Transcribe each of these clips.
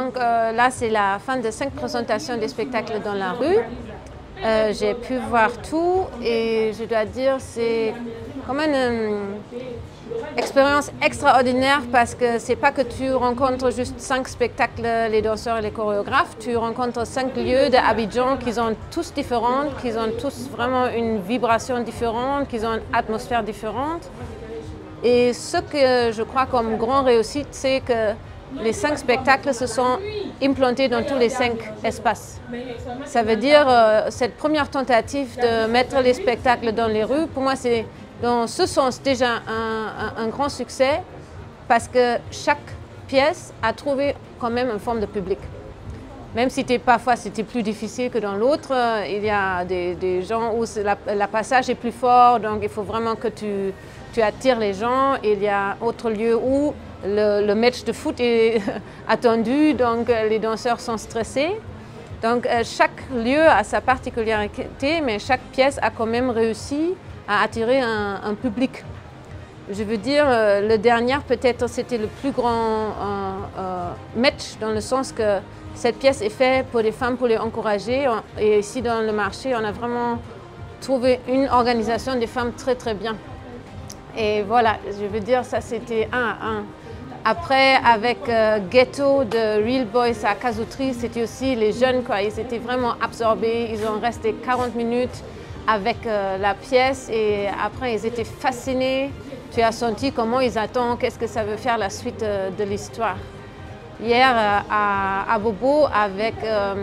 donc là c'est la fin de 5 présentations des spectacles dans la rue. J'ai pu voir tout et je dois dire c'est quand même une expérience extraordinaire parce que c'est pas que tu rencontres juste 5 spectacles, les danseurs et les chorégraphes, tu rencontres 5 lieux d'Abidjan qui sont tous différents, qui ont tous vraiment une vibration différente, qui ont une atmosphère différente. Et ce que je crois comme grande réussite, c'est que les 5 spectacles se sont implantés dans tous les 5 espaces. Ça veut dire cette première tentative de mettre les spectacles dans les rues, pour moi c'est dans ce sens déjà un grand succès parce que chaque pièce a trouvé quand même une forme de public. Même si parfois c'était plus difficile que dans l'autre, il y a des gens où la passage est plus fort, donc il faut vraiment que tu attires les gens. Il y a autre lieu où le match de foot est attendu, donc les danseurs sont stressés. Donc chaque lieu a sa particularité, mais chaque pièce a quand même réussi à attirer un public. Je veux dire, le dernier peut-être c'était le plus grand match dans le sens que cette pièce est faite pour les femmes, pour les encourager. Et ici dans le marché, on a vraiment trouvé une organisation des femmes très très bien. Et voilà, je veux dire, ça c'était 1 à 1. Après, avec Ghetto de Real Boys à Kazoutri, c'était aussi les jeunes, quoi. Ils étaient vraiment absorbés, ils ont resté 40 minutes avec la pièce et après ils étaient fascinés. Tu as senti comment ils attendent, qu'est-ce que ça veut faire la suite de l'histoire. Hier à Bobo avec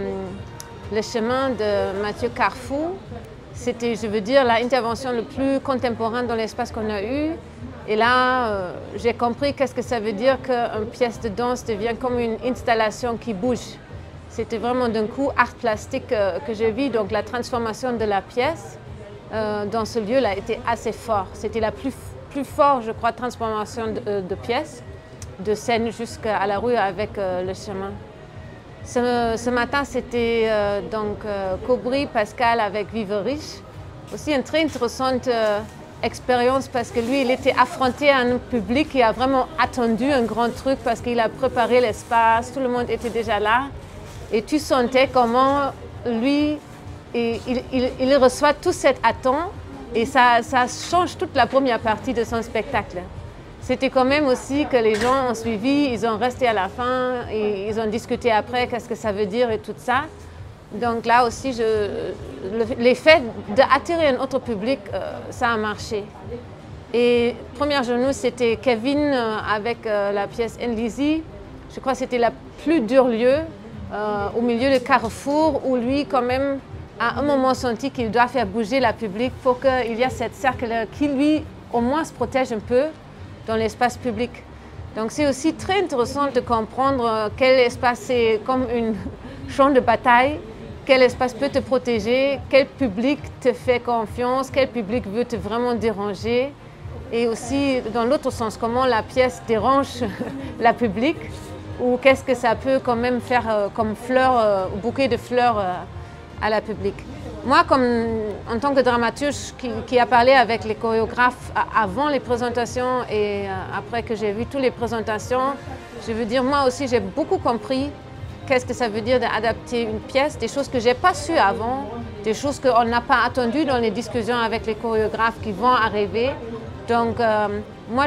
le chemin de Mathieu Carrefour, c'était, je veux dire, l'intervention la plus contemporaine dans l'espace qu'on a eu. Et là, j'ai compris qu'est-ce que ça veut dire qu'une pièce de danse devient comme une installation qui bouge. C'était vraiment d'un coup art plastique que j'ai vu, donc la transformation de la pièce dans ce lieu-là était assez fort. C'était la plus forte, je crois, transformation de pièce, de scène jusqu'à la rue avec le chemin. Ce matin, c'était donc Cobry, Pascal avec Vive Riche. Aussi une très intéressante expérience parce que lui, il était affronté à un public qui a vraiment attendu un grand truc parce qu'il a préparé l'espace, tout le monde était déjà là. Et tu sentais comment lui, il reçoit tout cette attente et ça change toute la première partie de son spectacle. C'était quand même aussi que les gens ont suivi, ils ont resté à la fin, et ils ont discuté après qu'est-ce que ça veut dire et tout ça. Donc là aussi, l'effet d'attirer un autre public, ça a marché. Et première journée, c'était Kevin avec la pièce Enlizy. Je crois que c'était le plus dur lieu, au milieu de Carrefour, où lui, quand même, à un moment senti qu'il doit faire bouger la public pour qu'il y ait cette cercle qui, lui, au moins se protège un peu dans l'espace public. Donc c'est aussi très intéressant de comprendre quel espace c'est comme un champ de bataille, quel espace peut te protéger, quel public te fait confiance, quel public veut te vraiment déranger. Et aussi, dans l'autre sens, comment la pièce dérange la public ou qu'est-ce que ça peut quand même faire comme fleur, bouquet de fleurs à la public. Moi, en tant que dramaturge qui a parlé avec les chorégraphes avant les présentations et après que j'ai vu toutes les présentations, je veux dire, moi aussi, j'ai beaucoup compris qu'est-ce que ça veut dire d'adapter une pièce, des choses que je n'ai pas su avant, des choses qu'on n'a pas attendues dans les discussions avec les chorégraphes qui vont arriver. Donc, moi,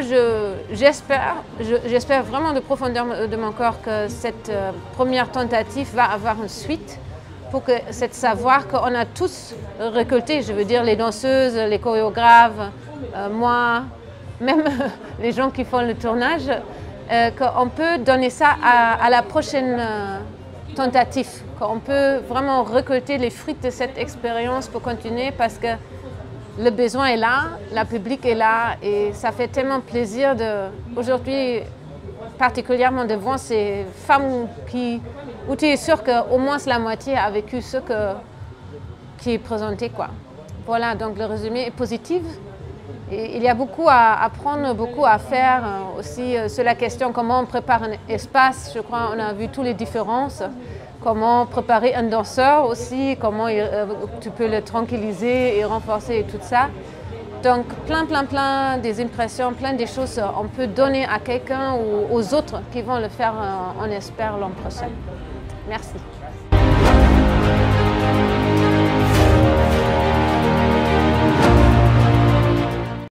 j'espère vraiment de profondeur de mon corps que cette première tentative va avoir une suite pour que cette savoir qu'on a tous récolté, je veux dire les danseuses, les chorégraphes, moi, même les gens qui font le tournage, qu'on peut donner ça à la prochaine tentative, qu'on peut vraiment récolter les fruits de cette expérience pour continuer parce que le besoin est là, la public est là et ça fait tellement plaisir aujourd'hui particulièrement de voir ces femmes où tu es sûr qu'au moins la moitié a vécu ce qui est présenté, quoi. Voilà, donc le résumé est positif. Et il y a beaucoup à apprendre, beaucoup à faire aussi sur la question comment on prépare un espace. Je crois qu'on a vu toutes les différences. Comment préparer un danseur aussi, comment tu peux le tranquilliser et renforcer et tout ça. Donc plein des impressions, plein des choses on peut donner à quelqu'un ou aux autres qui vont le faire, on espère, l'an prochain. Merci.